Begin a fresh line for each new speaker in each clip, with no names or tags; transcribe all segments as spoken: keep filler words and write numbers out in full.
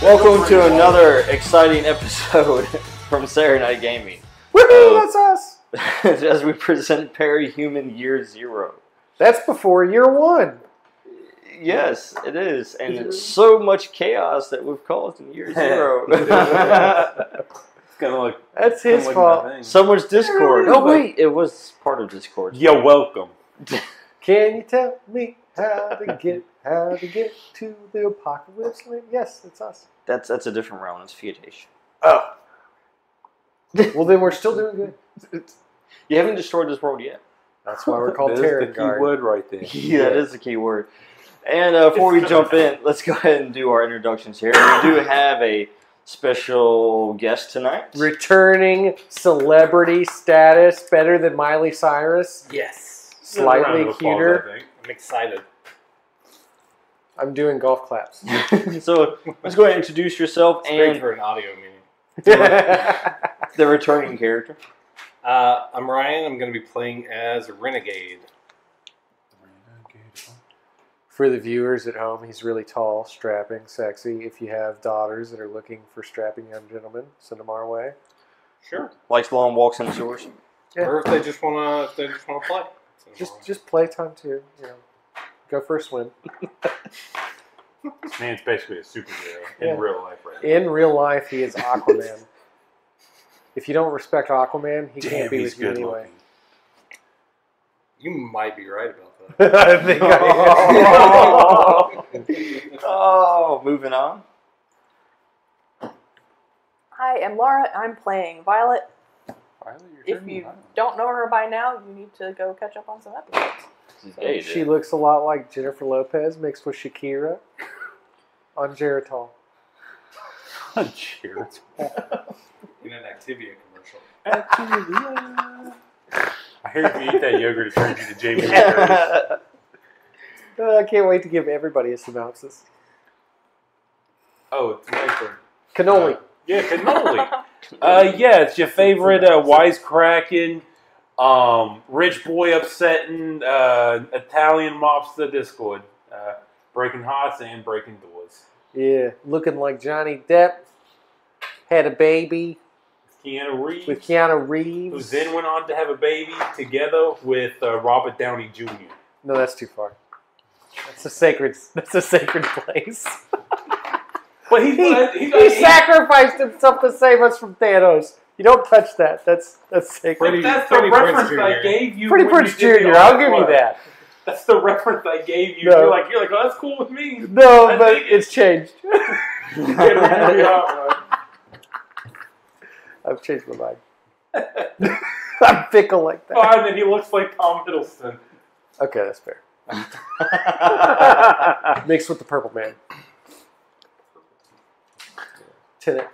Welcome to another exciting episode from Saturday Night Gaming.
Woohoo, that's us!
As we present Perihuman Year Zero.
That's before year one.
Yes, it is. And it's so much chaos that we've caused in Year Zero.
It's kind of like
That's his fault.
So much Discord. Oh, wait, it was part of Discord.
You're welcome.
Can you tell me how to get how to get to the apocalypse land? Yes, it's us.
That's that's a different realm. It's Feudation.
Oh. Well, then we're still doing good.
You haven't destroyed this world yet.
That's why we're called
That's
Terran
the key
Guard.
word right there.
Yeah, that is the key word. And uh, before we jump in, let's go ahead and do our introductions here. We do have a special guest tonight.
Returning celebrity status, better than Miley Cyrus.
Yes.
Slightly
Applause,
cuter.
I think.
I'm excited.
I'm doing golf claps.
So let's go ahead and introduce yourself
It's great
and
for an audio meeting.
the returning character.
Uh, I'm Ryan. I'm going to be playing as Renegade.
For the viewers at home, he's really tall, strapping, sexy. If you have daughters that are looking for strapping young gentlemen, send them our way.
Sure.
Likes long walks in the sewers.
Yeah.
Or if they just want to, if they just want to play.
Just, just playtime too. You know, go for a swim.
This man's basically a superhero in
Yeah.
real life right now.
In real life, he is Aquaman. If you don't respect Aquaman, he
Damn,
can't be
he's
with you
good
anyway.
looking.
You might be right about that.
I think I am.
Oh, moving on.
Hi, I'm Laura. I'm playing Violet.
Riley, you're
If
turning
you
around.
don't know her by now, you need to go catch up on some episodes.
Hey,
She looks a lot like Jennifer Lopez mixed with Shakira on Geritol.
Cheers.
In an Activia commercial.
I hear if you eat that yogurt, it turns you to Jamie Lee Curtis.
Uh, I can't wait to give everybody a synopsis.
Oh, it's my turn.
Cannoli.
Uh, yeah, cannoli. uh, yeah, it's your favorite uh, wisecracking, um, rich boy upsetting, uh, Italian mobster Discord. Uh, breaking hearts and breaking doors.
Yeah, looking like Johnny Depp. Had a baby
Keanu Reeves.
with Keanu
Who
Reeves.
then went on to have a baby together with uh, Robert Downey Junior
No, that's too far. That's a sacred. That's a sacred place.
But he,
He,
he,
he sacrificed himself to save us from Thanos. You don't touch that. That's that's sacred.
But
Freddie-
that's the
Freddie Prinze
reference I
Junior
gave you.
Pretty
when
Prince
you did the
Junior I'll give you
artwork.
that.
That's the reference I gave you.
No.
You're like, you're like, oh, that's cool with me.
No,
I
but
dig it.
it's changed.
You get it with the artwork.
I've changed my mind. I'm fickle like that.
Oh, and then he looks like Tom Hiddleston.
Okay, that's fair. Mixed with the Purple Man. Tenet.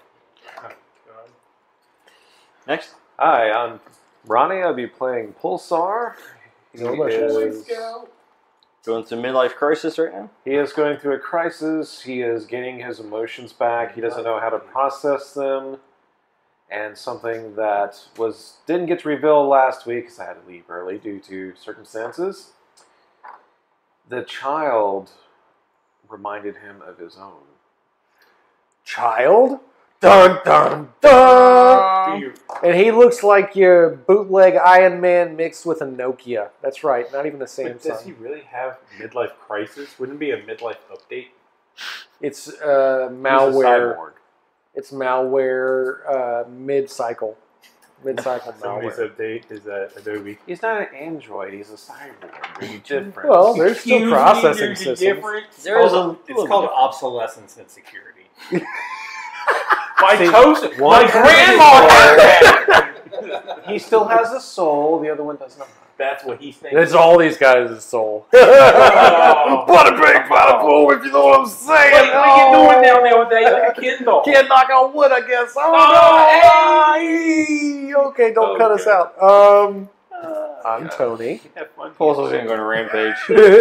Next.
Hi, I'm Ronnie. I'll be playing Pulsar. He
No much.
is,
Going through midlife crisis right now.
he is going through a crisis. He is getting his emotions back. He doesn't know how to process them. And something that was didn't get to reveal last week because I had to leave early due to circumstances. The child reminded him of his own.
Child? Dun dun dun!
You-
And he looks like your bootleg Iron Man mixed with a Nokia. That's right, not even a
But does he
Samsung.
really have midlife crisis? Wouldn't it be a midlife update?
It's uh,
He's a
malware.
cyborg.
It's malware uh, mid-cycle. Mid-cycle
Somebody's
malware.
update is that Adobe.
He's not an android. He's a cyborg. There's a difference.
Well, there's still
Excuse me,
processing
there's a
systems.
difference.
There is a
Called- it's
little
called
different.
obsolescence and security.
My
See,
toast,
one
my
has
grandma had that.
he still has a soul. The other one does not.
That's what he's thinking.
It's all these guys' soul.
Oh.
Bada bing, bada boom, if you know what I'm saying.
What, what are you doing down there with that? You're like a Kindle.
Can't knock on wood, I guess. Oh,
Oh,
no. Hey. Okay, don't cut us
Okay.
out. Um, I'm Tony.
Have fun.
Pulsar's gonna go on a rampage.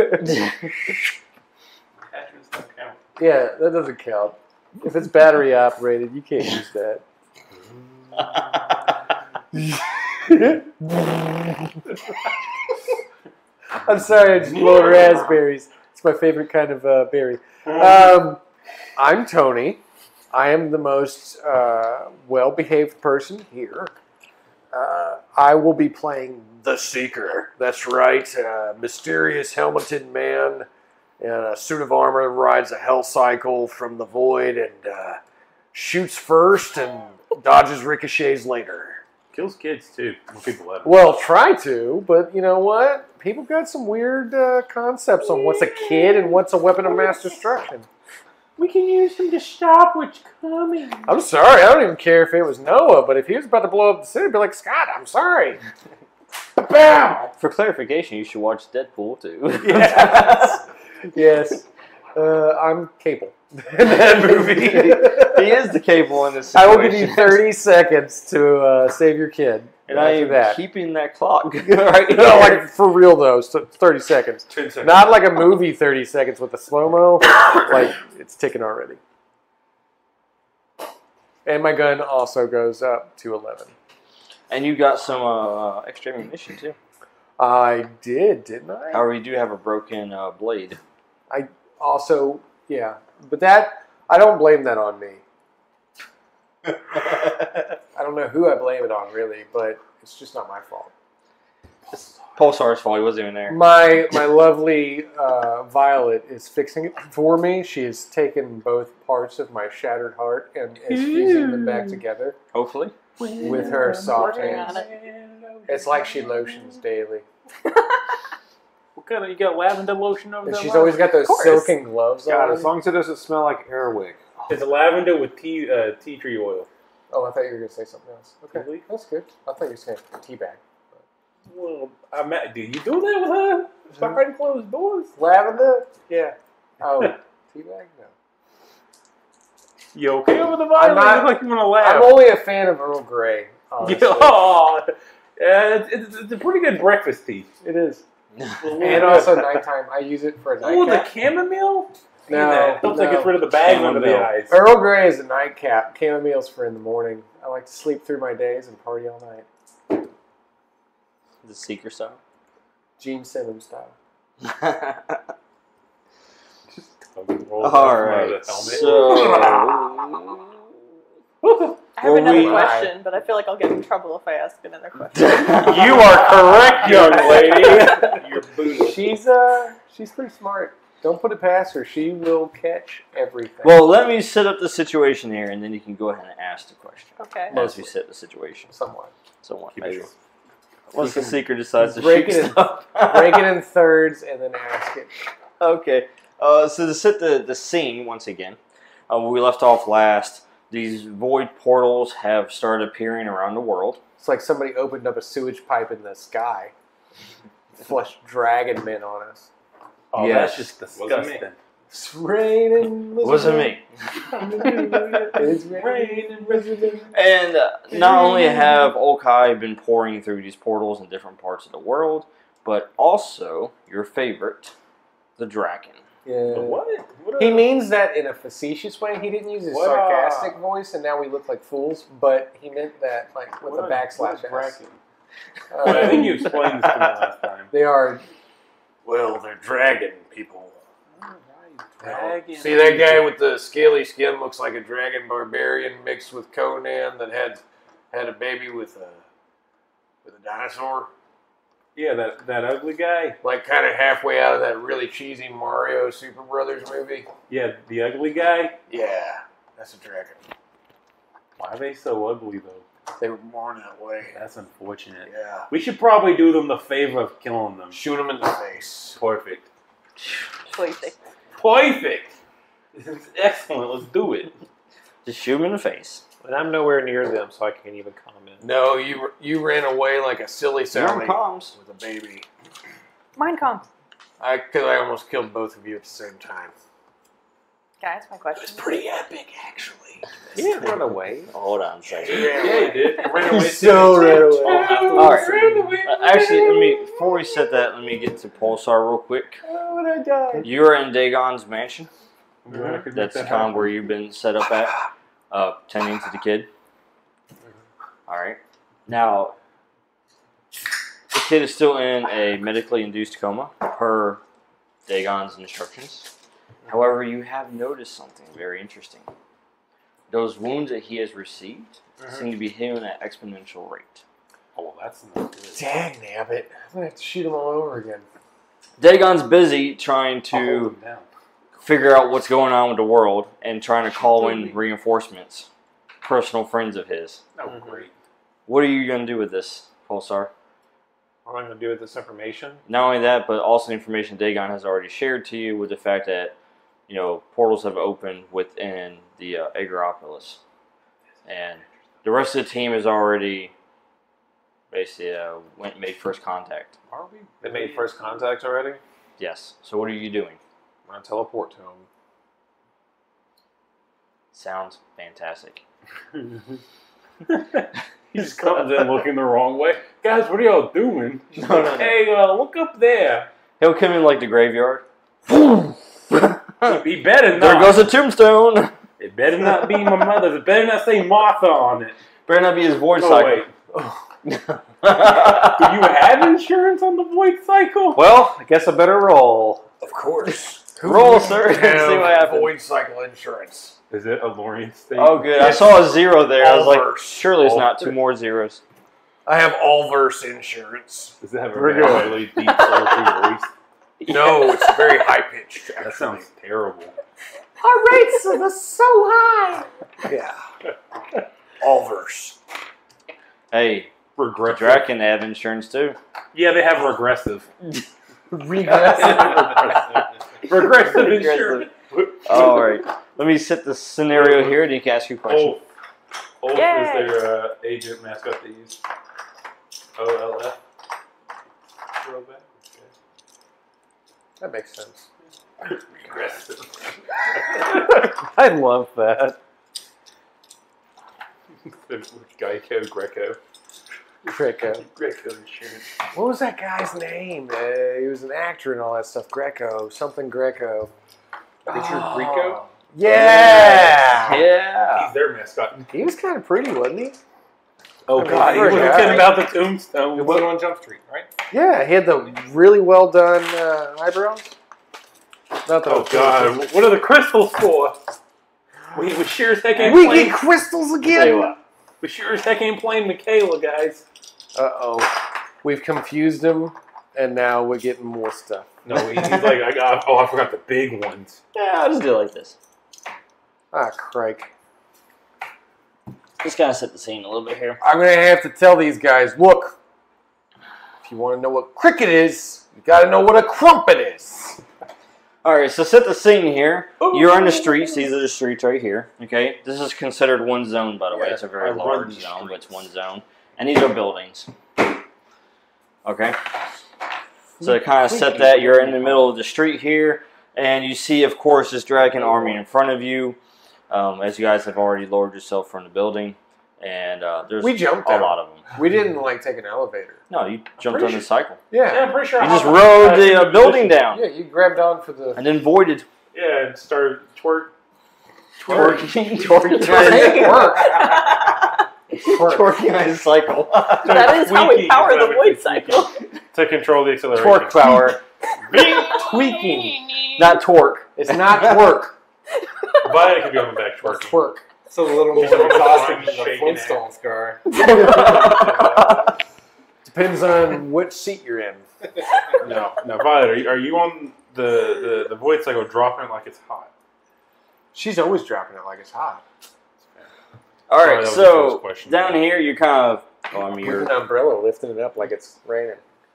Attachments don't count.
Yeah, that doesn't count. If it's battery operated, you can't use that. I'm sorry, I just blew raspberries. It's my favorite kind of uh, berry. Um, I'm Tony. I am the most uh, well-behaved person here. Uh, I will be playing the Seeker. That's right. Uh, mysterious helmeted man in a suit of armor rides a hell cycle from the void and uh, shoots first and dodges ricochets later.
Kills kids too. When people let him.
Well, try to, but you know what? People got some weird uh, concepts on what's a kid and what's a weapon of mass destruction.
We can use him to stop what's coming.
I'm sorry. I don't even care if it was Noah, but if he was about to blow up the city, I'd be like, Scott, I'm sorry. Bam!
For clarification, you should watch Deadpool too.
Yes. Yes. Uh, I'm Cable in that movie.
He is the cable in this
I
situation.
will give you thirty seconds to uh, save your kid.
And I
After
am
that.
keeping that clock.
Right? No, like for real though, so thirty seconds.
Ten seconds.
Not like a movie thirty seconds with the slow-mo. Like, it's ticking already. And my gun also goes up to eleven.
And you got some uh, extra ammunition too.
I did, didn't I?
However, you do have a broken uh, blade.
I also, yeah. But that, I don't blame that on me. I don't know who I blame it on, really, but it's just not my fault.
Pulsar's fault. He wasn't even there.
My my lovely uh, Violet is fixing it for me. She has taken both parts of my shattered heart and is fusing them back together
Hopefully.
with her soft
Working
hands.
on it.
It's like she lotions daily.
What kind of, you got lavender lotion over
And
there?
she's always got those
course.
silken gloves
God,
on.
as long as it doesn't smell like Airwick.
It's lavender with tea, uh, tea tree oil.
Oh, I thought you were going to say something else. Okay,
Really?
that's good. I thought you were saying tea bag.
Well, I met, do you do that with her? Behind closed doors?
Lavender? Yeah. Oh, tea bag? No.
You okay over the
I'm
violet?
not-
You look like you want to laugh.
I'm only a fan of Earl Grey. Honestly.
Yeah, oh, uh, it's, it's, it's a pretty good breakfast tea.
It is. And also nighttime. I use it for a
Oh, the
nightcap.
chamomile?
No,
That helps like
no.
get rid of the bags under the
Chamomile.
eyes.
Earl Grey is a nightcap. Chamomile's for in the morning. I like to sleep through my days and party all night.
The Seeker style.
Gene Simmons style.
All right. So,
I have
Well,
another
we-
question, but I feel like I'll get in trouble if I ask another question.
You are correct, young lady. You're booted.
She's uh, she's pretty smart. Don't put it past her. She will catch everything.
well, let me set up the situation here, and then you can go ahead and ask the question.
Okay.
As we set the situation.
somewhat.
Somewhat,
Keep it
maybe.
short.
Once the
can
Seeker decides to
break
shoot
it in-
stuff.
Break it in thirds and then ask it.
Okay. Uh, so to set the, the scene once again, uh, where we left off last, these void portals have started appearing around the world.
It's like somebody opened up a sewage pipe in the sky, flushed dragon men on us.
Oh,
Yes.
that's just
Wasn't me.
disgusting.
It's raining.
Wasn't me.
It's raining.
And uh, not only have Okai been pouring through these portals in different parts of the world, but also your favorite, the Drakken.
Yeah.
What? What
He
a-
mean that in a facetious way. He didn't use his
What,
sarcastic
uh,
voice, and now we look like fools. But he meant that like with
what
a
a-
backslash.
what a
S.
Drakken.
Uh,
Well, I think you explained this to me last time.
They are.
Well, they're dragon people.
Dragon.
See that guy with the scaly skin looks like a dragon barbarian mixed with Conan that had had a baby with a with a dinosaur.
Yeah, that, that ugly guy.
Like kind of halfway out of that really cheesy Mario Super Brothers movie.
Yeah, the ugly guy.
Yeah, that's a dragon.
Why are they so ugly though?
They were born that way.
That's unfortunate.
Yeah.
We should probably do them the favor of killing them.
Shoot them in the face.
Perfect.
Perfect.
Perfect. This is excellent. Let's do it.
Just shoot him in the face.
And I'm nowhere near them, so I can't even comment. No, you you ran away like a silly
You're on
Sally
comms.
with a baby.
Mind com.
I because I almost killed both of you at the same time.
Can I ask my question?
Pretty epic, actually.
He didn't run away.
Hold on a second.
Yeah, you did. I ran away.
So ran away.
All right. Uh, actually, let me before we set that, let me get to Pulsar real quick.
Oh, would I die?
You are in Dagon's mansion.
I'm glad I could make
That's
that
kind of
happen.
where you've been set up at, uh, tending to the kid. All right. Now, the kid is still in a medically induced coma per Dagon's instructions. However, you have noticed something very interesting. those wounds that he has received
Mhm.
seem to be healing at exponential rate.
Oh, that's not good.
Dang, nabbit. I'm going to have to shoot him all over again.
Dagon's busy trying
I'll
to
hold him down.
figure out what's going on with the world and trying to call in reinforcements. Personal friends of his.
Oh,
Mhm.
great.
What are you going to do with this, Pulsar?
What am I going to do with this information?
Not only that, but also information Dagon has already shared to you with the fact that, you know, portals have opened within the uh, Agraropolis. And the rest of the team has already basically uh, went and made first contact.
Are we?
They made first contact already?
Yes. So what are you doing?
I'm going to teleport to him.
Sounds fantastic.
He just comes in looking the wrong way. Guys, what are y'all doing?
No, no, no.
Hey, uh, look up there.
He'll come in like the graveyard.
He better not.
There goes a tombstone.
It better not be my mother's. It better not say Martha on it.
Better not be his void
Oh,
cycle.
wait. Do you have insurance on the void cycle?
Well, I guess I better roll.
Of course. Who
Roll,
wouldn't
sir, and
have
see what happens.
Void cycle insurance.
Is it a Lorien state?
Oh, good. I saw a zero there. I was like,
Allverse.
surely it's not two more zeros.
I have Allverse insurance.
Does it have a
We're
really deep sultry voice?
No, it's very high pitched.
That sounds terrible.
Our rates are so high. Yeah. Allverse.
Hey,
Regressive.
Drakken have insurance too.
Yeah, they have regressive.
Regressive.
Regressive insurance.
All right. Let me set the scenario here, and you can ask your question.
Olf. Olf is
Yay.
their uh, agent mascot they use. O L F. Throwback.
That makes sense.
Regressive.
I love that.
Geico, Greco.
Greco.
Greco insurance.
What was that guy's name? Uh, he was an actor and all that stuff. Greco. Something Greco.
Richard Grieco?
Yeah.
Yeah.
He's their mascot.
He was kind of pretty, wasn't he?
Oh,
Okay,
God. He
for a
was
guy.
talking about the tombstone.
It wasn't on Jump Street, right?
Yeah, he had the really well done uh, eyebrows. Not that
Oh, God. What are the crystals for? We, we sure as heck ain't
We
playing.
get crystals
Tell you
again.
what.
We sure as heck ain't playing Michaela, guys.
Uh oh, we've confused him, and now we're getting more stuff.
No, he- he's like, I got. Oh, I forgot the big ones.
Yeah, I'll just do it like this.
Ah, crike!
Just gotta set the scene a little bit here.
I'm gonna have to tell these guys, look. If you want to know what cricket is, you got to know what a crumpet is.
All right, so set the scene here. You're on the streets. These are the streets right here. Okay, this is considered one zone, by the way. It's a very
I run
large
these
zone, but it's
streets.
one zone, and these are buildings. Okay, so to kind of set that, you're in the middle of the street here, and you see, of course, this Dragon army in front of you. Um, as you guys have already lowered yourself from the building, and uh, there's
We jumped
a
out.
lot of them.
We didn't like take an elevator.
No, you jumped
pretty
on the cycle.
Yeah,
Yeah,
I'm pretty sure.
You
I
just
hopped-
rode
uh,
the uh, building
position.
down,
yeah. You grabbed on for the.
and then voided.
Yeah, and started twerk.
Twerking,
Twerking.
twerking,
Work.
twerking on his cycle.
That is how we
Tweaking,
power the
it's
void
tweaking.
cycle.
To control the acceleration.
Torque power. Tweaking, not torque.
It's not twerk.
But I could go on the back
It's
twerking.
twerk.
It's a little more
Shaking
exhausting
it.
than the
Shaking it.
Flintstones car.
Depends on which seat you're in.
No, no, Violet, are you, are you on the, the, the void cycle dropping it like it's hot?
She's always dropping it like it's hot.
All
Sorry,
right,
that was the first
so
question.
down here you're kind of. Oh, I mean,
With
you're.
an umbrella lifting it up like it's raining.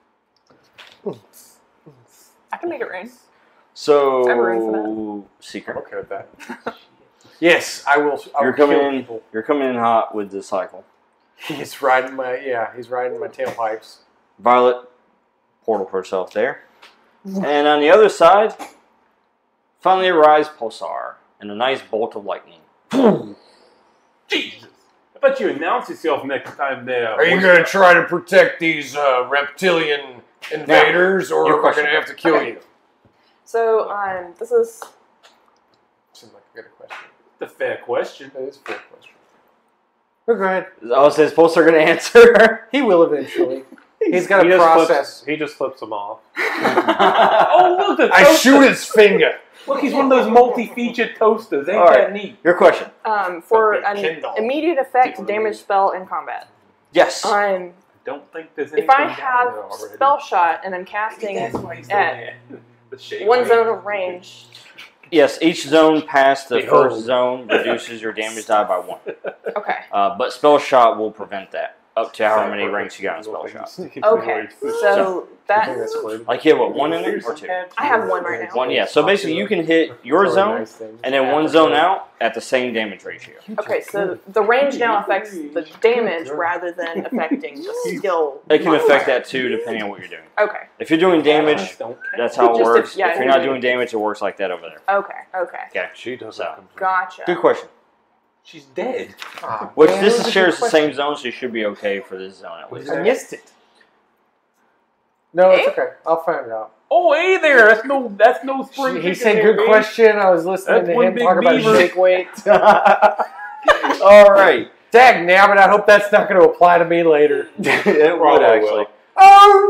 I can make it rain.
So
I'm ready
Seeker,
I'm okay with that. Yes, I will. I will
you're coming
kill
in.
people.
You're coming in hot with the cycle.
He's riding my yeah. He's riding my tailpipes.
Violet portal herself there, and on the other side, finally arrives Pulsar in a nice bolt of lightning.
Jesus. I bet you announce yourself next time there.
Are you going to try to protect these uh, reptilian invaders, or
your
am I
question.
going to have to kill
Okay.
you?
So, um, this is
Seems like a good question.
The fair question.
That is a fair question. Oh, go ahead.
I was saying Pulsar going to answer.
He will eventually. He's got
he
to
just
process.
Flips, he just flips them off.
Oh, look, the
I
toaster.
shoot his finger.
Look, he's one of those multi-featured toasters. Ain't
All right.
that neat?
Your question.
Um, for
Okay,
an
Kindle.
immediate effect,
People
damage
need-
spell in combat.
Yes.
Um,
Don't think there's anything
if I
down
have
there already.
spell shot and I'm casting
That's why he's
at
there. The shade
one
range.
zone of range,
Yes, each zone past the
Behold.
first zone reduces your damage die by one.
okay.
Uh, but spell shot will prevent that up to however many ranks you got in spell shot.
Okay, so
I think
that
that's weird.
Like you have what, one in there or two?
I have one right now.
One, yeah. So basically, you can hit your zone and then one zone out at the same damage ratio.
Okay, so the range now affects the damage rather than affecting the skill.
It can affect that too, depending on what you're doing.
Okay,
If you're doing damage,
Don't care.
that's how it
Just if-
works.
yeah,
If you're not doing damage, it works like that over there.
okay, okay.
Okay.
She doesn't
So.
complain.
Gotcha.
Good question.
She's dead.
Ah,
Which
man,
this
that was a
shares
good
the same zone, so you should be okay for this zone at least.
question. I missed it. No, it's okay. I'll find it out.
Oh, hey there. That's no. That's no spring.
He
chicken
said,
there,
"Good
baby.
question." I was listening
That's
to
one
him
big
talk about
beaver.
shake weight.
All right.
Dag nabbit, I hope that's not going to apply to me later.
It would
Probably
actually.
will.
Oh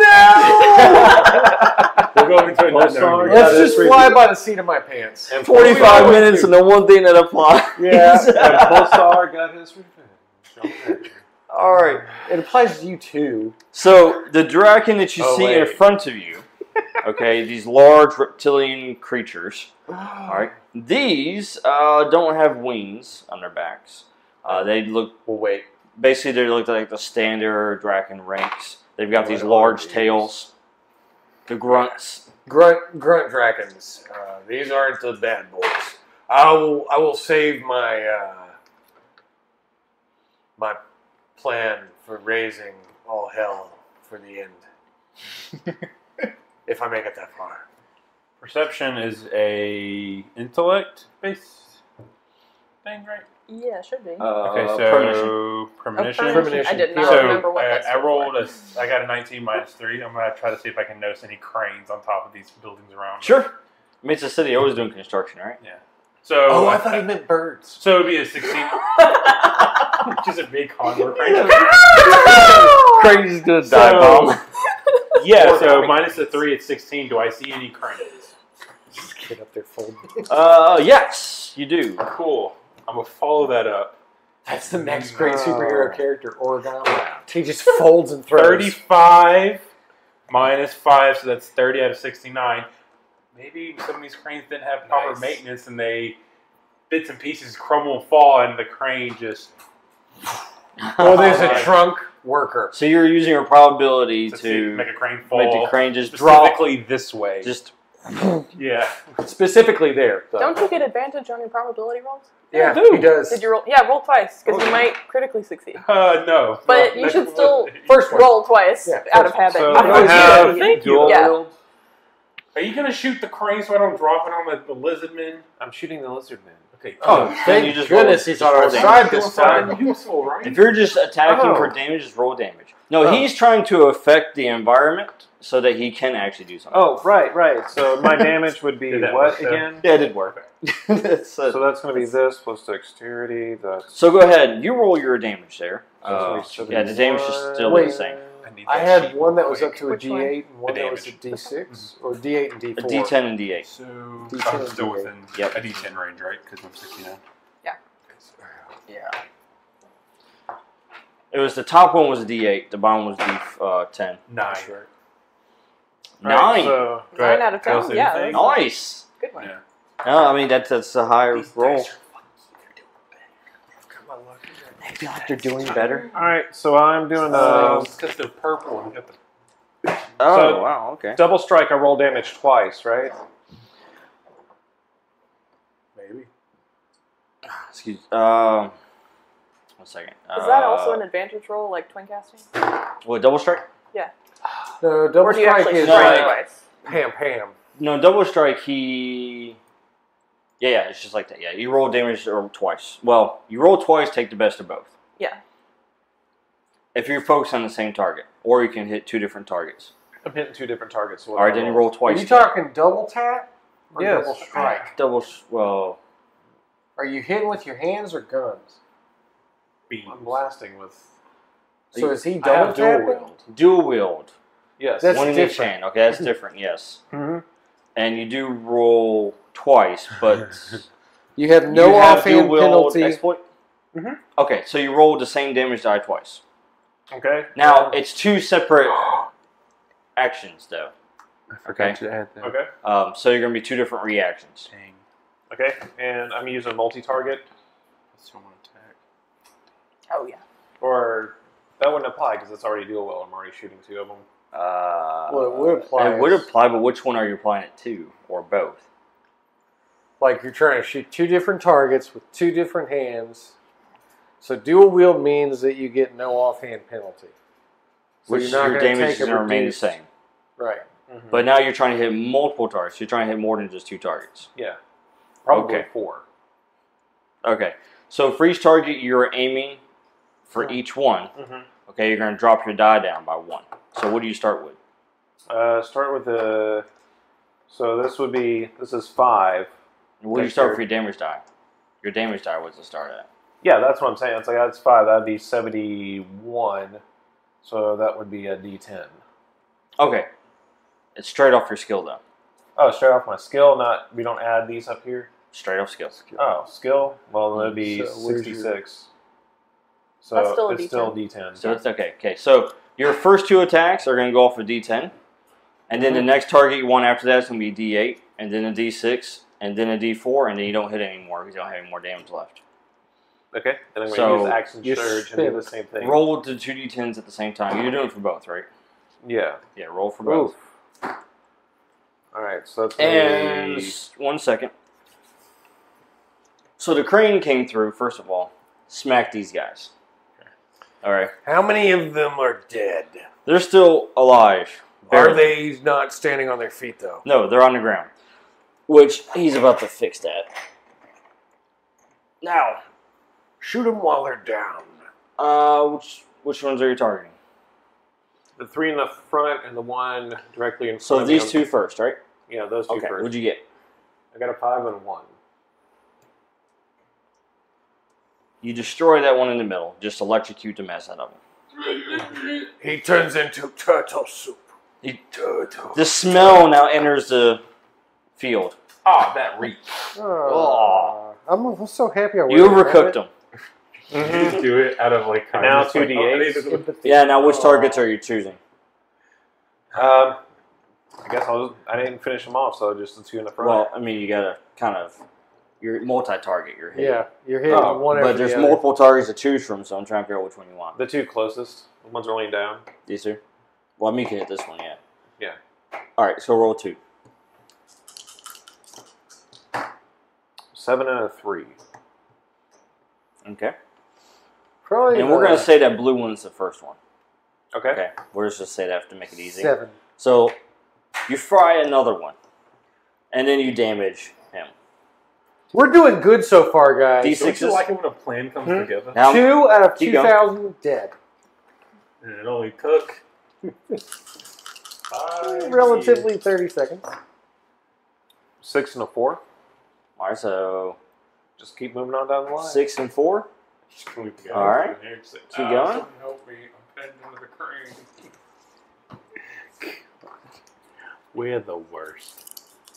no!
We'll go into
Well,
another.
sorry.
area.
Let's just fly by the seat of my pants.
And
forty-five
Pulsar-
minutes and the one thing that applies.
Yeah.
And Pulsar got his revenge.
All right.
It applies to you too.
So the Drakken that you
Oh,
see
wait.
in front of you, okay, these large reptilian creatures. All right. These uh, don't have wings on their backs. Uh, they look
Well, wait.
basically they look like the standard Drakken ranks. They've got these large tails. The grunts.
Grunt, grunt dragons. Uh, these aren't the bad boys. I will, I will save my, uh, my plan for raising all hell for the end. If I make it that far.
Perception is a intellect based thing, right?
Yeah, it should be.
Uh,
Okay, so
premonition.
premonition.
Oh,
premonition.
I did not
So,
remember what
I,
that
I
stood
rolled
for.
a. I got a nineteen minus three. I'm gonna try to see if I can notice any cranes on top of these buildings around. me.
Sure. I mean, it's a city always doing construction, right?
Yeah. So.
Oh, I thought he meant birds.
So it'd be a sixteen. Just a big condor crane.
Crazy's gonna
So-
die bomb.
Yeah. So minus the three, it's sixteen. Do I see any cranes?
Just get up there, fold.
Uh, yes, you do.
Cool. I'm gonna follow that up.
That's the next great superhero character, origami. He just folds and throws.
Thirty-five minus five, so that's thirty out of sixty-nine. Maybe some of these cranes didn't have proper
Nice.
maintenance, and they bits and pieces crumble and fall, and the crane just.
Well, there's a trunk worker.
So you're using your probability
To, see-
to
make a crane fall.
make the crane just drop.
specifically this way.
Just
yeah.
Specifically there. Though.
Don't you get advantage on your probability rolls?
Yeah,
I do.
he does.
Did you roll? Yeah, roll twice because you might critically succeed.
Uh, no.
But
No,
you should
that's-
still
First one.
roll twice
Yeah,
out of
first
habit.
So
You
I
know,
have-
you-
Thank you.
Dual
Yeah.
wield.
Are you gonna shoot the crane so I don't drop it on the, the lizard men?
I'm shooting the lizard man.
Okay.
Oh,
Then
thank
you just
goodness
roll-
he's on
just
our
roll
side
Damage.
this time.
Useful, right?
if you're just attacking
Oh.
for damage, just roll damage. No,
Oh.
he's trying to affect the environment so that he can actually do something.
Oh, right, right. So my damage would be
Did that
what
work, though?
again?
Yeah, it did work. so,
So that's going to be this plus dexterity. That's
so go ahead, you roll your damage there.
So
Uh,
it's gonna be
yeah, the damage is still
Wait.
the same.
I, need
I
that
had
sheet
one that
real
was up
quick.
to a
Which
D
one?
eight and one
The
that was a
damage.
D six, or D eight and D
A
four.
D ten and D eight.
So
D ten
I'm
and
still
D eight.
within
Yep.
a D ten range, right? Because I'm sixty-nine.
Yeah. It was the top one was a D eight, the bottom was D uh, ten.
Nine.
That's right.
Nine.
Right, so
Do I-
Nine out of
do I
ten.
say
Yeah,
anything?
Nice.
good one.
Yeah.
No, I mean that's that's a higher roll. They're doing better.
all right. So I'm doing
Uh,
uh,
it's because they're purple and got the
Oh
So-
wow, okay.
double strike. I roll damage twice, right?
Maybe.
Excuse. Um, one second.
Is that
Uh,
also an advantage roll like twin casting?
what double strike?
No, double
Or do you
strike
actually
is
strike
like-
twice?
Pam Pam.
No, double strike. He. Yeah, yeah, it's just like that. Yeah, you roll damage or twice. Well, you roll twice, take the best of both.
Yeah.
If you're focused on the same target, or you can hit two different targets.
I'm hitting two different targets. So what
All right,
do I
then you
roll?
roll twice.
Are you talking double tap or
Yes.
double strike?
Double. s- Well,
Are you hitting with your hands or guns?
beams.
I'm blasting with.
So is he
I
double
have dual
tapping?
wield.
Dual wield.
Yes.
That's
One in each
different.
hand. Okay, that's different. Yes.
Mm-hmm.
And you do roll twice, but
You have no
you have
offhand
dual wield
penalty.
exploit.
Mhm.
Okay, so you roll the same damage die twice.
Okay.
Now it's two separate actions, though.
I forgot
Okay.
to add that.
Okay.
Um, so you're going to be two different reactions.
Dang.
Okay. And I'm using multi-target,
Someone attack.
Oh yeah.
or that wouldn't apply because it's already dual wield. I'm already shooting two of them.
Uh,
Well, it would apply
It would
as-
apply, but which one are you applying it to, or both?
Like you're trying to shoot two different targets with two different hands. So dual wield means that you get no offhand penalty. So
Which
you're not
your
gonna
damage
take
is
a
going to remain the
reduced-
same.
Right.
Mm-hmm.
But now you're trying to hit multiple targets. You're trying to hit more than just two targets.
Yeah. Probably
Okay.
four.
Okay. So for each target, you're aiming for each one.
Mm-hmm.
Okay, you're going to drop your die down by one. So what do you start with?
Uh, start with the. So this would be. This is five.
What do you start with your damage die? Your damage die was to start at.
Yeah, that's what I'm saying. It's like that's five. That'd be seventy-one. So that would be a D ten.
Okay. It's straight off your skill, though.
Oh, straight off my skill. Not we don't add these up here.
Straight off skill.
Oh, skill. Well, that'd be
So where's your-
sixty-six. So
That's still a
it's
D ten.
still D ten.
So it's okay. Okay, so your first two attacks are going to go off a D ten. And then the next target you want after that is going to be D eight, and then a D six, and then a D four, and then you don't hit anymore because you don't have any more damage left.
Okay, and I'm going to
So,
use action
you
surge and do
spin.
the same thing.
Roll the two D tens at the same time. You're doing it for both, right?
Yeah.
Yeah, roll for both.
Oof. All right, so that's gonna
And
be-
s- one second. So the crane came through, first of all, smacked these guys. All right.
How many of them are dead?
They're still alive.
Are
Barely.
they not standing on their feet though?
No, they're on the ground. Which he's about to fix that. Now,
Shoot them while they're down.
uh, which which ones are you targeting?
the three in the front and the one directly in front.
So
of me
these
on-
two first, right?
Yeah, those two
Okay.
first.
What'd you get?
I got a five and one.
You destroy that one in the middle. Just electrocute the mess out of him.
He turns into turtle soup.
He-
Turtle.
The smell now enters the field.
Oh, that reach.
Oh, I'm, I'm so happy I
You
went
overcooked them.
Mm-hmm.
You just do it out of like
And now
kindness,
two
like,
D
oh, I
eights.
need to-
Empathy.
Yeah. Now, which
Oh.
targets are you choosing?
Um, I guess I was. I didn't finish them off, so just the two in the front.
Well, I mean, you gotta kind of you're multi-target. You're hitting.
Yeah, you're hitting
Oh,
one
But
after
there's
the other.
multiple targets to choose from, so I'm trying to figure out which one you want.
the two closest, the ones rolling down.
These two? Well, I mean, you can hit this one, yeah.
Yeah.
All right, so roll two.
Seven and a three.
Okay.
Probably
And we're
the
going to say that blue one's the first one.
Okay.
Okay. We're just going to say that to make it easy.
seven.
So you fry another one, and then you damage him.
We're doing good so far, guys.
These-
Don't you
Sixes.
like it when a plan comes
Hmm?
together?
Now,
Two out of
Keep
two
going.
thousand dead.
And it only took five
Relatively thirty seconds.
Six and a four.
all right, so
Just keep moving on down the line.
six and four.
years. Can we go
All right.
in there and say,
Keep
"Ah,
going.
someone help me. I'm heading into the crane."
We're the worst.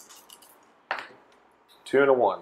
Two and a one.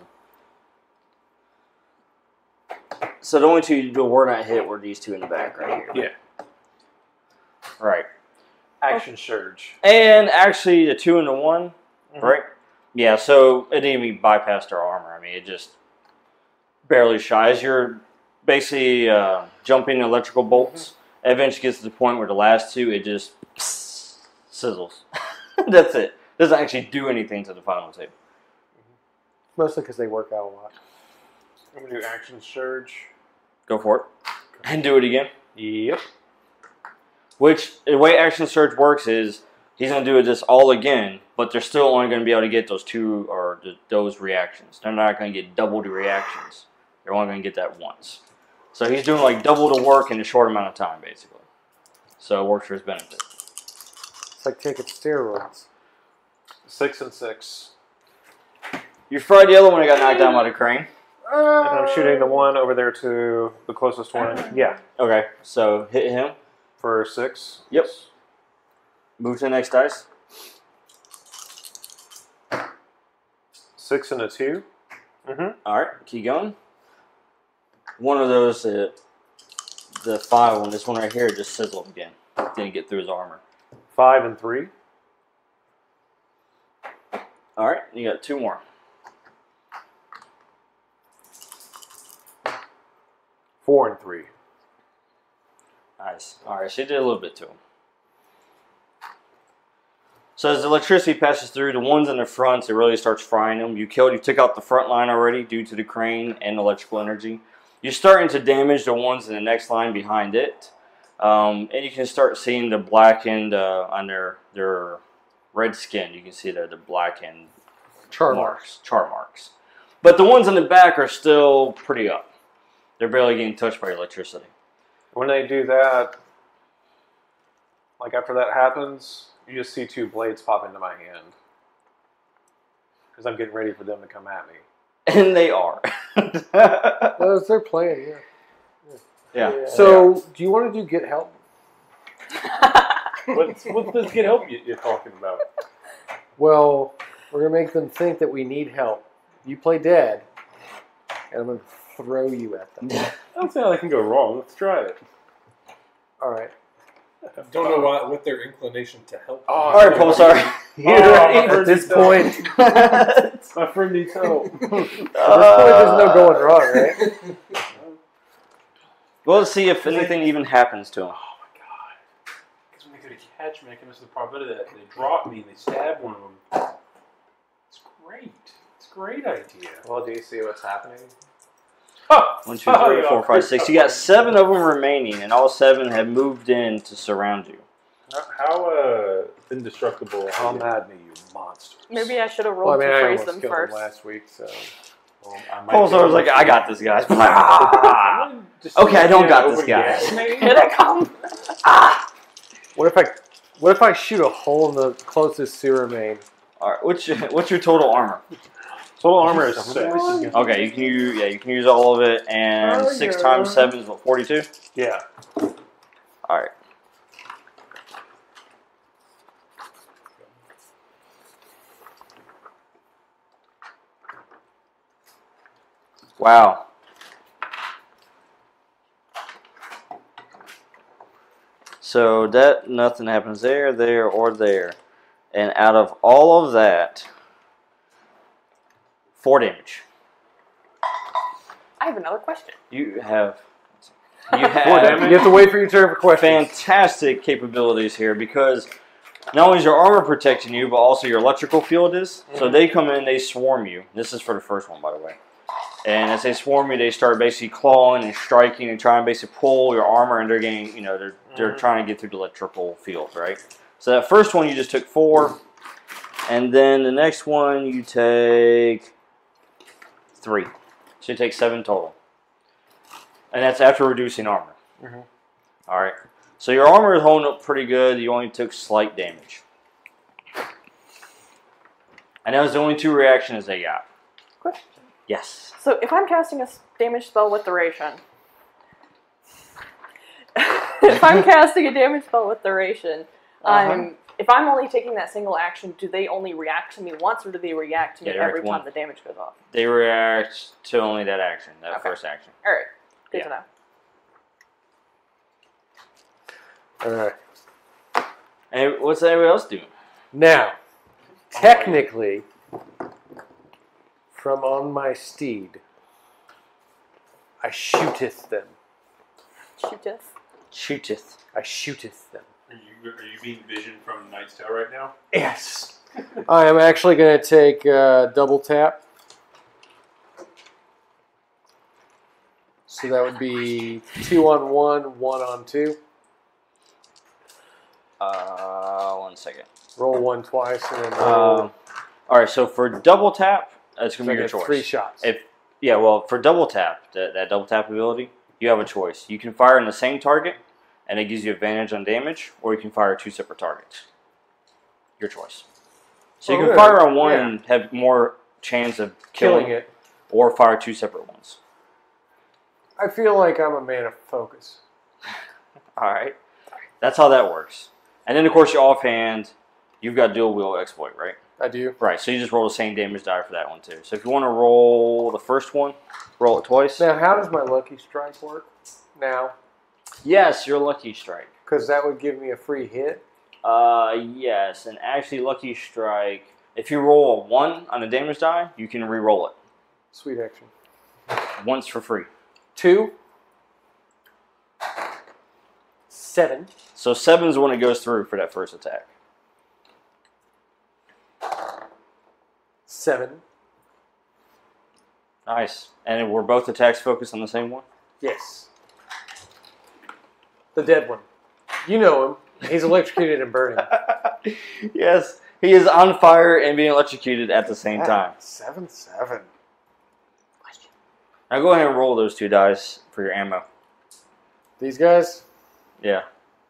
So the only two that were not hit were these two in the back right here.
Yeah.
Right.
Action surge.
And actually, the two and the one,
Mhm.
right? Yeah, so it didn't even bypass their armor. I mean, it just barely shy. As you're basically uh, jumping electrical bolts, it eventually gets to the point where the last two, it just sizzles. That's it. Doesn't actually do anything to the final two.
Mostly because they work out a lot.
I'm gonna do action surge.
Go for it. And do it again.
Yep.
Which, the way Action Surge works is, he's going to do this all again, but they're still only going to be able to get those two, or th- those reactions. They're not going to get double the reactions. They're only going to get that once. So he's doing like double the work in a short amount of time, basically. So it works for his benefit.
It's like taking steroids.
Six and six.
You fried the other one that got knocked down by the crane.
And I'm shooting the one over there to the closest one. Yeah.
Okay, so hit him.
For six.
Yep. Move to the next dice.
Six and a two. Mm-hmm.
All right, keep going. One of those, uh, the five one, this one right here, just sizzled again. Didn't get through his armor.
Five and three.
All right, you got two more.
Four and three.
Nice. All right, so you did a little bit to him. So as the electricity passes through, the ones in the front, it really starts frying them. You killed, you took out the front line already due to the crane and electrical energy. You're starting to damage the ones in the next line behind it. Um, and you can start seeing the blackened uh, on their, their red skin. You can see the, the blackened
Char
marks, char marks. But the ones in the back are still pretty up. They're barely getting touched by electricity.
When they do that, like after that happens, you just see two blades pop into my hand. Because I'm getting ready for them to come at me.
And they are.
Well, it's their plan, yeah.
Yeah.
yeah. So, do you want to do get help?
What's, what does get help you, you're talking about?
Well, we're going to make them think that we need help. You play dead, and I'm going to throw you at them.
I don't see how that can go wrong. Let's try it.
All right.
I don't know why, what their inclination to help.
Oh,
All right, Paul, sorry.
You're
Oh,
right
my
at this
friend
point.
My friend needs help.
At this point, there's no going wrong, right?
Well, let's see if anything even happens to him.
Oh my god. Because when they go to catch me, I can miss the probability that they drop me and they stab one of them. It's great. It's a great idea.
Well, do you see what's happening?
Oh,
One, two, three, four, five, six. You got seven of them remaining, and all seven have moved in to surround you.
How, how uh, indestructible
How
are you?
mad me, you monster.
Maybe I should have
Well, I
rolled
mean, I
to freeze
almost
them
killed
first.
him last week, so...
Well, I might
Paul
be
was like,
able to-
I got this, guys.
Someone just
Okay, I don't
yeah,
got this,
open
guy.
gas main?
Here they come.
What if I, what if I shoot a hole in the closest sewer main?
All right, what's your, what's your total armor?
Total armor is
Six.
six.
Okay, you can use yeah, you can use all of it, and
Oh,
six
yeah.
times seven is what, forty-two.
Yeah.
All right. Wow. So that nothing happens there, there, or there, and out of all of that, four damage.
I have another question.
You have you
You
have
have to wait for your turn for questions.
fantastic capabilities here because not only is your armor protecting you, but also your electrical field is. So they come in, they swarm you. This is for the first one, by the way. And as they swarm you, they start basically clawing and striking and trying to basically pull your armor, and they're getting, you know, they're they're
Mhm.
trying to get through the electrical field, right? So that first one you just took four, and then the next one you take three. So you take seven total. And that's after reducing armor.
Mhm.
All right. So your armor is holding up pretty good. You only took slight damage. And that was the only two reactions they got.
Question.
Yes.
So if I'm casting a s- damage spell with duration, if I'm casting a damage spell with duration,
Uh-huh.
I'm if I'm only taking that single action, do they only react to me once, or do they react to me
Yeah, they react
every time
once.
the damage goes off?
They react to only that action, that
Okay.
first action.
All right, good
Yeah.
to know.
All right.
And what's everybody else doing?
Now, technically, from on my steed, I shooteth them.
Shooteth.
Shooteth.
I shooteth them.
Are you, are you being visioned from Knight's Tale right now?
Yes. I am actually going to take uh, double tap. So that would be two on one, one on two.
Uh, one second.
Roll one twice and then roll.
Um, all right, so for double tap, that's
so
going
I
to be your
get
choice.
three shots.
If Yeah, well, for double tap, that, that double tap ability, you have a choice. You can fire on the same target, and it gives you advantage on damage, or you can fire two separate targets. Your choice. So you
Oh,
can
good.
fire on one
Yeah.
and have more chance of killing,
Killing it.
or fire two separate ones.
I feel like I'm a man of focus.
All right. That's how that works. And then, of course, your offhand, you've got dual wheel exploit, right?
I do.
Right, so you just roll the same damage die for that one, too. So if you want to roll the first one, roll it twice.
Now, how does my lucky strike work now?
Yes, your lucky strike.
Because that would give me a free hit.
Uh, yes, and actually, lucky strike, if you roll a one on a damage die, you can re-roll it.
Sweet action.
Once for free.
Two. Seven.
So seven is the one that goes through for that first attack.
Seven.
Nice. And were both attacks focused on the same one?
Yes. The dead one. You know him. He's electrocuted and burning.
Yes. He is on fire and being electrocuted at the same time.
Seven, seven.
Now go ahead and roll those two dice for your ammo.
These guys?
Yeah.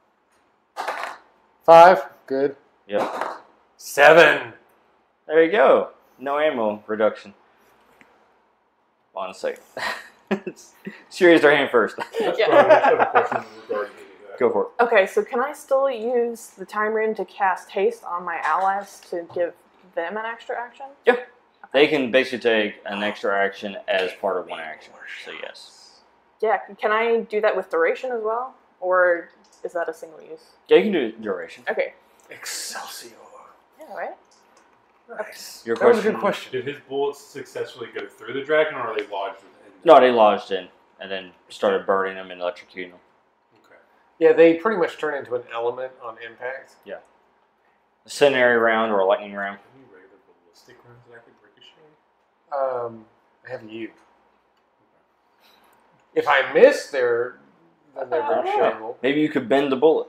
Five. Good.
Yep.
Seven.
There you go. No ammo reduction. Hold on a second. She raised her hand first.
Yeah.
I have a question regarding that.
Go for it.
Okay, so can I still use the time rune to cast haste on my allies to give them an extra action?
Yeah. They can basically take an extra action as part of one action. So yes.
Yeah, can I do that with duration as well? Or is that a single use?
Yeah, you can do duration.
Okay.
Excelsior.
Yeah, right?
Nice.
Your
that was a
question-
good question.
Did his bullets successfully go through the Drakken, or are they lodged within?
No, they lodged in and then started burning them and electrocuting them.
Okay.
Yeah, they pretty much turn into an element on impact.
A incendiary round or a lightning round.
Any regular ballistic rounds that I could ricochet?
Um, I have you. If I miss, they're then they're
Oh,
ricochetable.
Maybe you could bend the bullet.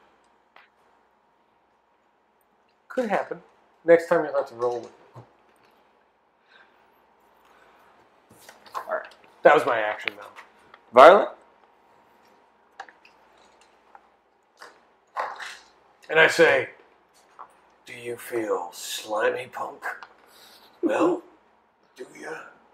Could happen. Next time you'll have to roll with it.
Alright.
That was my action now.
Violet?
And I say, do you feel slimy, punk? Well, do ya?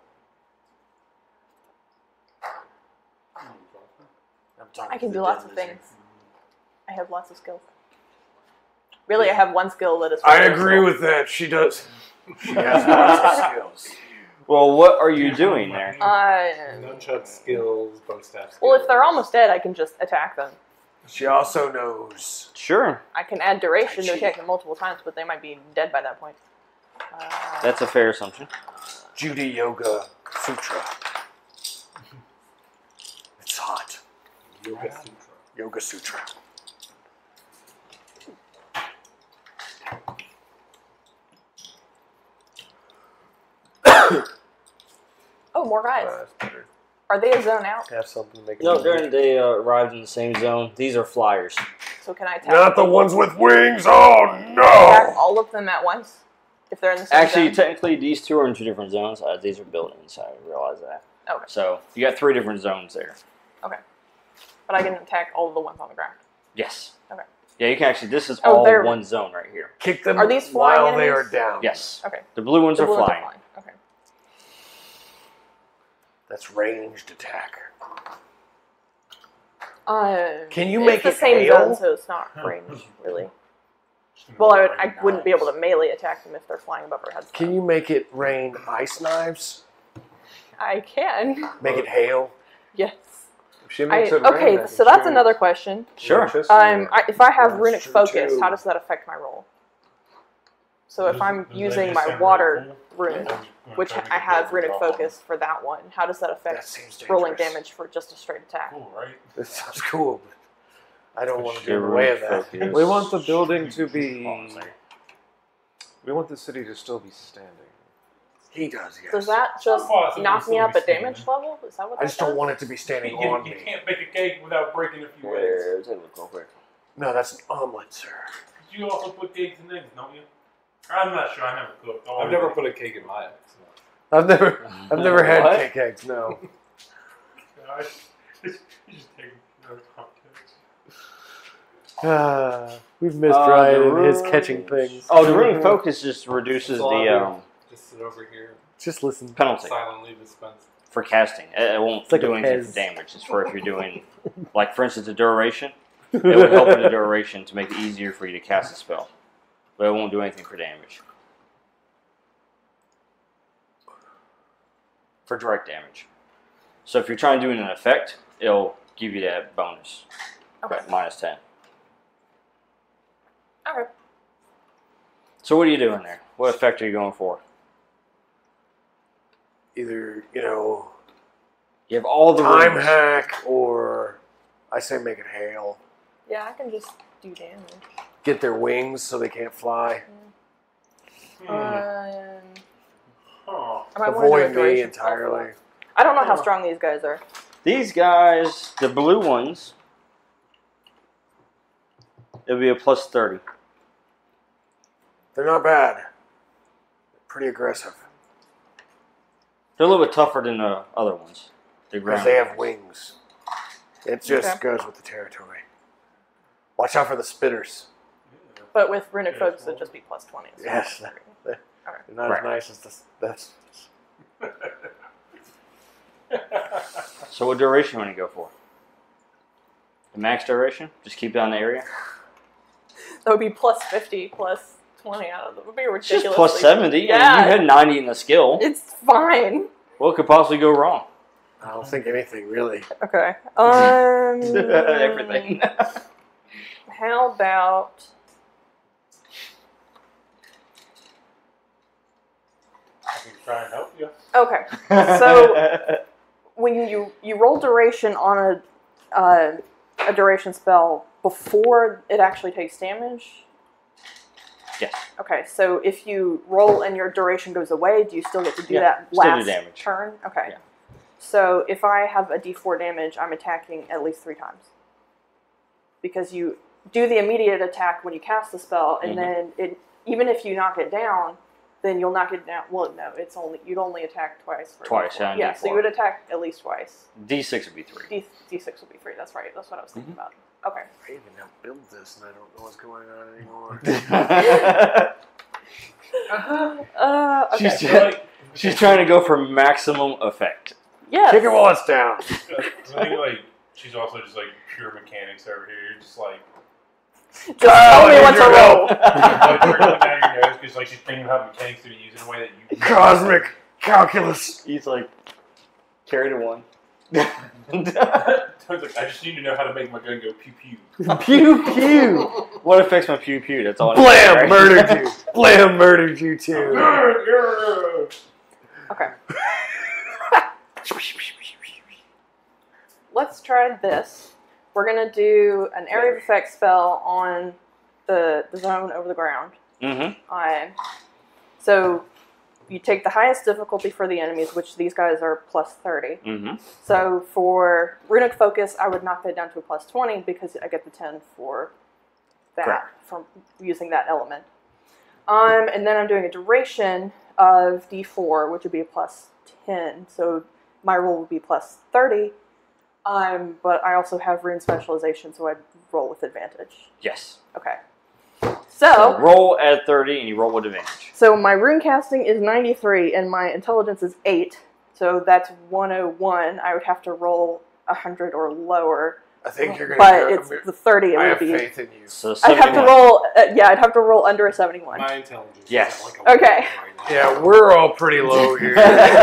I'm talking
I can
to
do
the
lots
dead
of
lizard.
things. I have lots of skills. Really, I have one skill that is...
I agree with that. She does. She has lots of skills.
Well, what are you doing there?
Uh,
Nunchuck skills, bow staff skills.
well, if they're almost dead, I can just attack them.
She also knows.
Sure.
I can add duration to attack them multiple times, but they might be dead by that point. Uh,
That's a fair assumption.
Judy Yoga Sutra. It's hot.
Yoga Sutra.
Yoga Sutra.
oh, more guys.
Uh, that's better.
Are they a zone out?
Have something to make it
No,
easier.
they're, they uh, arrived in the same zone. These are flyers.
So can I attack,
Not the ones with wings. Oh
attack
no!
all of them at once? If they're in the same
Actually,
zone?
technically, these two are in two different zones. Uh, these are buildings. I realize that.
Okay.
So you got three different zones there.
But I can attack all of the ones on the ground.
Yes.
Okay.
Yeah, you can actually. This is
Oh,
all
they're-
one zone right here.
Kick them
Are these flying
while they are
enemies?
down.
Yes.
Okay.
The blue ones
The
are
blue ones
flying.
Okay.
That's ranged attack.
Uh,
Can you
it's
make
the
it
same
hail?
zone, so it's not range, really. Well, I, would, I wouldn't be able to melee attack them if they're flying above our heads.
Can you make it rain ice knives?
I can.
Make it hail?
Yes.
If she
I,
makes it rain, I
okay,
can
so that's
shoot
another question.
Sure.
electricity
Um, I, if I have
That's
runic
true,
focus,
too.
how does that affect my roll? So if
Does-
I'm
does that
using
just
my
sound
water
really
rune,
cool? I'm
which
trying to
I
get
have
the
runic
draw on.
focus for that one, how does that
That
affect
seems dangerous.
rolling damage for just a straight attack?
Cool, right?
This sounds cool, but I don't want to
Your
get in the way of
runic
that.
focus.
We want the building to be.
Oh, sorry.
We want the city to still be standing.
He does, yes.
Does that just
Possibly
knock me
still
up
be
at damage
standing.
level? Is that what
I
that
just don't
does?
want it to be standing
You,
on
can, you
me.
can't bake a cake without breaking a few eggs.
Where's it? Look real quick.
No, that's an omelet, sir.
You also put eggs in eggs, don't you? I'm not sure. I never cooked.
I've never put a cake in my eggs.
I've never, I've never had
What?
cake eggs. No.
I you just take no cocktails.
Ah, we've missed
Uh,
Ryan
the
and his
rules.
catching things.
Oh, the runic focus just reduces
That's all I
the
do.
um,
Just sit over here,
Just listen.
penalty
silently dispense.
for casting. It, it won't
It's like
do
a
anything
Pez.
for damage. It's for if you're doing, like for instance, the duration. It would help with the duration to make it easier for you to cast a spell. But it won't do anything for damage. For direct damage. So if you're trying to do an effect, it'll give you that bonus.
Okay.
Minus ten.
Okay.
So what are you doing there? What effect are you going for?
Either, you know,
You have all the
time
rings.
hack, or I say make it hail.
Yeah, I can just do damage.
Get their wings so they can't fly.
Hmm.
Um,
Oh.
I might wanna do a
Avoid me
duration spell for
entirely.
that. I don't know how strong these guys are.
These guys, the blue ones, it'll be a plus thirty.
They're not bad. They're pretty aggressive.
They're a little bit tougher than the other ones. The
Because
ground
they have
ones.
wings. It just
Okay.
goes with the territory. Watch out for the spitters.
But with runic
Yeah,
focus,
well.
it'd just be plus twenty. So
Yes.
that's
They're
Alright.
not
Right.
as nice as the that's.
So what duration you want to go for? The max duration? Just keep it on the area?
That would be plus fifty, plus twenty out of them. It would be
It's
ridiculous.
just plus seventy.
Yeah.
And you had ninety in the skill.
It's fine.
What could possibly go wrong?
I don't think anything really.
Okay. Um.
Everything.
How about?
I can try and help you.
Okay. So when you you roll duration on a uh, a duration spell before it actually takes damage.
Yes.
Okay. So if you roll and your duration goes away, do you still get to do
Yeah,
that
still do
last
damage.
turn? Okay.
Yeah.
So if I have a D four damage, I'm attacking at least three times. Because you do the immediate attack when you cast the spell, and
Mhm.
then it even if you knock it down, then you'll knock it down. Well, no, it's only you'd only attack twice. For
Twice,
D four.
yeah, on
Yeah,
D
so
four.
you would attack at least twice.
D six would be three.
D D six would be three. That's right. That's what I was thinking
Mhm.
about. Okay.
I even now build this and I don't know what's going on anymore.
Uh, okay.
She's, try- she's trying to go for maximum effect.
Yes.
Kick it while it's down.
I think like she's also just like pure mechanics over here. You're just like
Just tell
I
me
need
what to
your
roll.
like trickling down your nose because like she's thinking about mechanics to be used in a way that you
Cosmic calculus.
He's like, carry to one.
Toad's like, I just need to know how to make my gun go pew pew.
Pew pew. What affects my pew pew? That's all. I need to
Blam!
know, right?
Murdered you. Blam! Murdered you too.
Okay. Let's try this. We're gonna do an area of effect spell on the, the zone over the ground.
Mm-hmm.
Um, so you take the highest difficulty for the enemies, which these guys are plus thirty.
Mm-hmm.
So for runic focus, I would knock that down to a plus twenty because I get the ten for that
Correct.
from using that element. Um, and then I'm doing a duration of D four, which would be a plus ten. So my roll would be plus thirty. Um, but I also have rune specialization, so I'd roll with advantage.
Yes.
Okay.
So
So,
roll at thirty and you roll with advantage.
so my rune casting is ninety-three and my intelligence is eight. So that's one oh one. I would have to roll one hundred or lower.
I think you're gonna.
But
do-
it's the thirty. It
I
would
have
be.
faith in you.
So
I'd have to
seventy-one.
roll. Uh, yeah, I'd have to roll under a seventy-one.
My intelligence.
Yes.
Is at like a
Okay.
one right now.
Yeah, we're all pretty low here.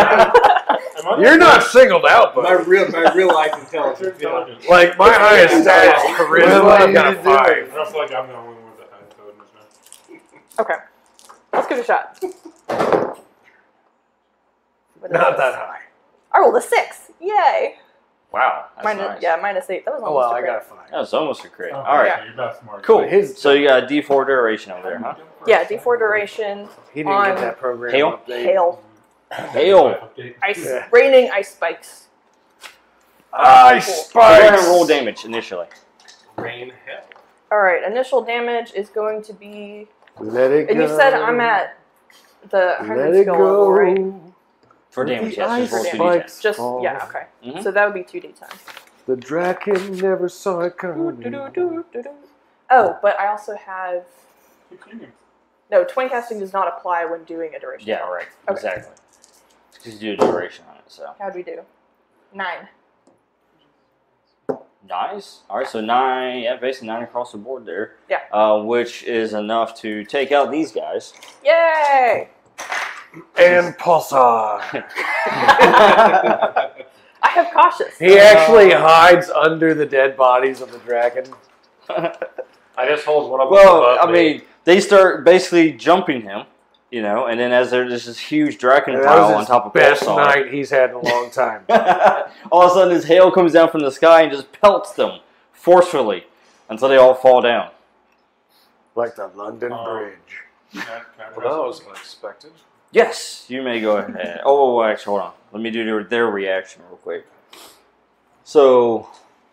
Am I
You're not singled out,
My
but
real, my real life
What's your
intelligence. Yeah.
intelligence?
like my highest stat is charisma.
What
I've
do
got
you
a
do?
five.
I don't feel like I'm the only one with the high intelligence now.
Okay. Let's give it a shot. What is
Not
this?
that high.
I rolled a six. Yay.
Wow. That's
Minus,
nice.
Yeah, minus eight. That was
Oh
almost
well,
a
I
crit.
got a five.
That was almost a crit.
Oh,
All right.
so you're not smart.
Cool.
But his-
So you got a D four duration over there, huh?
Yeah, D four duration.
He didn't
On
get that program
hail?
update.
Hail.
Hail.
Ice.
Yeah.
Raining ice spikes.
Ice
Cool.
So go ahead
spikes.
and roll damage initially.
Rain hell.
Alright, initial damage is going to be.
Let it go.
And you said I'm at the one
Let
hundred
it
skill level, right?
go.
For
Let
damage,
the
yes. Just roll
ice
two
spikes
d ten.
Just,
fall.
yeah, okay.
Mhm.
So that would be two d ten.
The Drakken never saw it coming.
Oh, but I also have. No, twin casting does not apply when doing a duration.
Yeah, right.
Okay.
Exactly. Because you do a duration on it, so.
How'd we do? Nine.
Nice. All right, so nine, yeah, basically nine across the board there.
Yeah.
Uh, which is enough to take out these guys.
Yay!
And Pulsar.
I have cautious.
He actually hides under the dead bodies of the dragon.
I just hold one of them
Well,
above
I
me.
mean, they start basically jumping him, you know, and then as there's this huge Drakken
That
pile
was
on
his
top of
best
Pulsar.
night he's had in a long time.
All of a sudden, his hail comes down from the sky and just pelts them forcefully until they all fall down.
Like the London
Oh.
Bridge.
Can I- can I
Well,
press
that
it?
was unexpected.
Yes, you may go ahead. Oh, actually, hold on. Let me do their, their reaction real quick. So,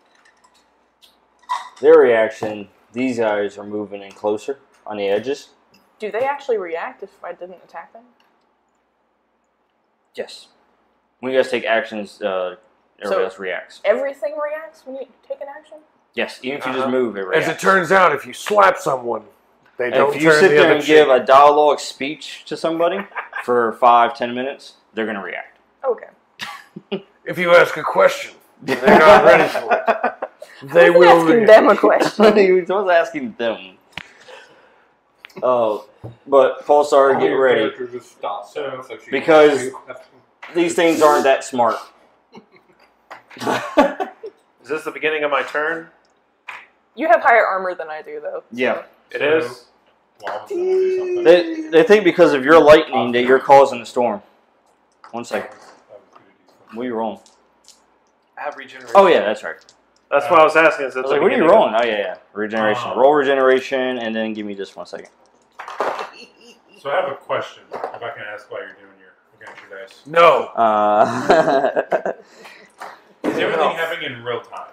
their reaction, these guys are moving in closer on the edges.
Do they actually react if I didn't attack them?
Yes. When you guys take actions, uh, everybody
So-
else reacts.
Everything reacts when you take an action?
Yes, even if you
Uh-huh.
just move, it reacts.
As it turns out, if you slap someone, they don't
if you
turn
sit
the
there
other
and
cheek.
give a dialogue speech to somebody for five, ten minutes, they're going to react.
Okay.
If you ask a question, they're not ready for it. They
I wasn't
will
asking
react.
them a question.
He was asking them. Oh, but Pulsar,
All
get
your
ready.
characters just stop.
So-
So she
because-
asks you a question.
These things aren't that smart.
Is this the beginning of my turn?
You have higher armor than I do, though.
Yeah.
It
So-
is.
Well, I was gonna do something.
They, they think because of your lightning that you're causing the storm. One second.
I was gonna do something.
What are you rolling?
I have regeneration.
Oh, yeah, that's right.
That's what I was asking. Is
I
it
was
the
like, what are you
beginning of-
rolling? Oh, yeah, yeah. Regeneration.
Uh,
Roll regeneration, and then give me just one second.
So I have a question. If I can ask while you're doing your adventure dice.
No.
Uh,
Is everything happening in real time?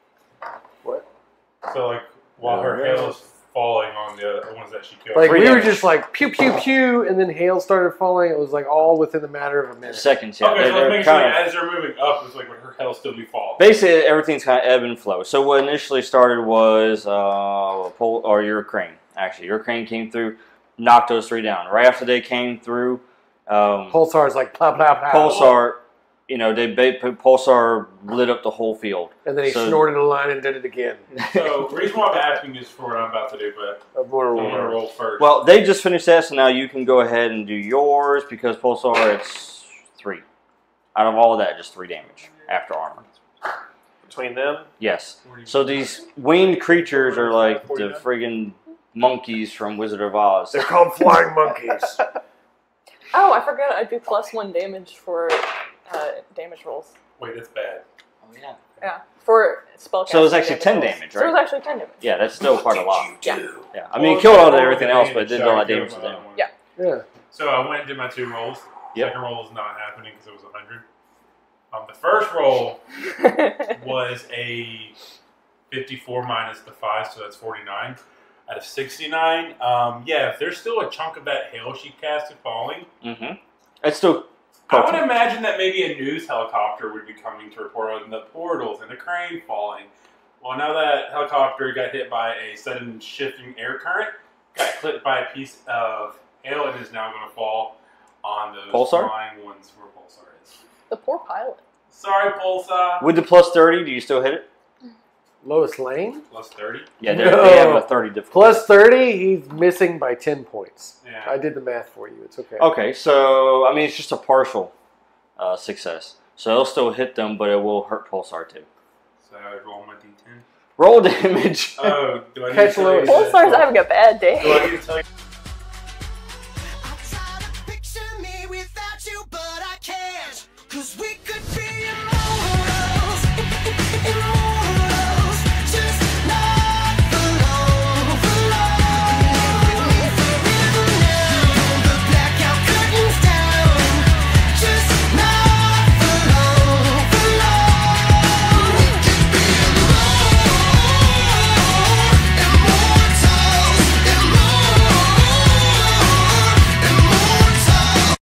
What?
So like while her
Yeah.
hail is falling on the the ones that she killed.
Like,
Free
we were
damage.
just like, pew, pew, pew, and then hail started falling. It was like all within a matter of a minute.
seconds, yeah.
Okay,
They're-
so let's
they're
make sure
kinda-
as they're moving up, it's like when her hail still be falling.
Basically, everything's kind of ebb and flow. So what initially started was uh, pole, or your crane. Actually, your crane came through, knocked those three down. Right after they came through, um,
Pulsar's like, plow, plow, plow.
Pulsar, you know, they ba- Pulsar lit up the whole field.
And then he
So-
snorted a line and did it again.
So the reason why I'm asking is for what I'm about to do, but
A mortal
I'm gonna
wound.
roll first.
Well, they just finished that, so now you can go ahead and do yours because Pulsar, it's three. Out of all of that, just three damage after armor.
Between them?
Yes. So these winged creatures are like the friggin' monkeys from Wizard of Oz.
They're called flying monkeys.
Oh, I forgot I do plus one damage for uh, damage rolls.
Wait, that's bad.
Oh, yeah.
Yeah, for spellcasting.
So it was actually
damage
ten
rolls.
damage,
So it was
right?
actually ten damage.
Yeah, that's still quite a lot.
Yeah.
Yeah. I mean, it killed all the everything else, but it did a lot of damage to them.
Yeah.
Yeah.
So I went and did my two rolls.
Yep.
Second roll was not happening because it was one hundred. Um, the first roll was a fifty-four minus the five, so that's forty-nine. Out of sixty-nine, um, yeah, if there's still a chunk of that hail she casted falling,
Mm-hmm. It's still.
I would imagine that maybe a news helicopter would be coming to report on the portals and the crane falling. Well, now that helicopter got hit by a sudden shifting air current, got clipped by a piece of hail, and is now going to fall on those
Pulsar?
flying ones where Pulsar is.
The poor pilot.
Sorry, Pulsar.
With the plus thirty, do you still hit it?
Lois Lane?
Plus thirty.
Yeah, they're-
No.
they have a thirty difficulty.
Plus thirty, he's missing by ten points.
Yeah.
I did the math for you. It's okay.
Okay, so, I mean, it's just a partial uh, success. So it'll still hit them, but it will hurt Pulsar too.
So I roll my d ten.
Roll damage.
Oh, do I need
Catch
to tell you
Lois.
that-
Pulsar's having a bad
Do I
day.
need to tell you